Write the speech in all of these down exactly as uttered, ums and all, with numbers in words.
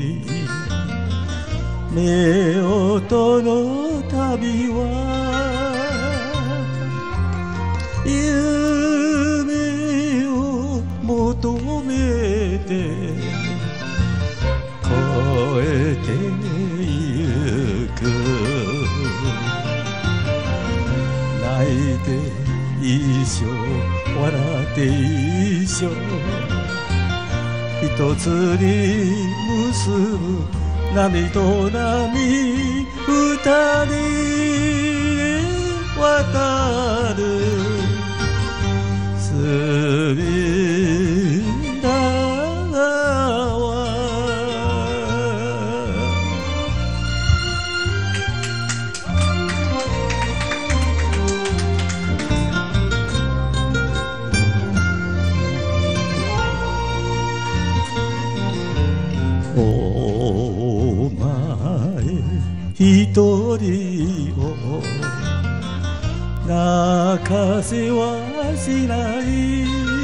夫婦の旅は夢を求めて越えてゆく泣いて一緒笑って一緒一つに結ぶ波と波二人渡る隅田川お前一人を泣かせはしない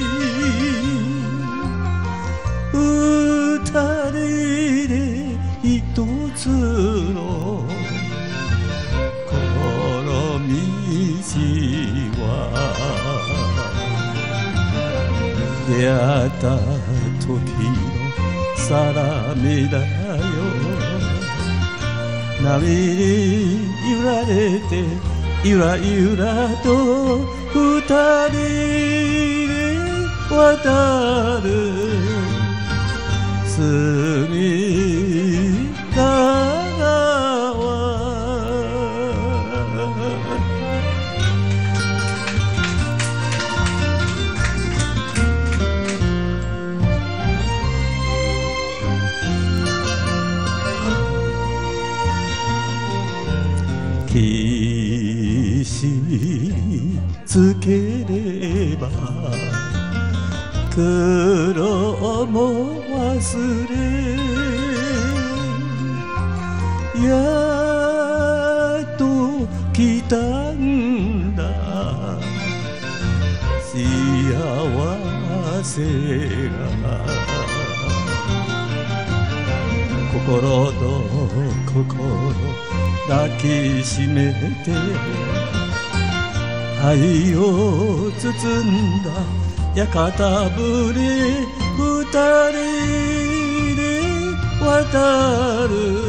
二人で一つの心道は出会った時の定めだよ波に揺られてゆらゆらと二人で渡る隅田川岸つければ苦労も忘れやっと来たんだ幸せが心と心抱きしめて愛を包んだ屋形船二人で渡る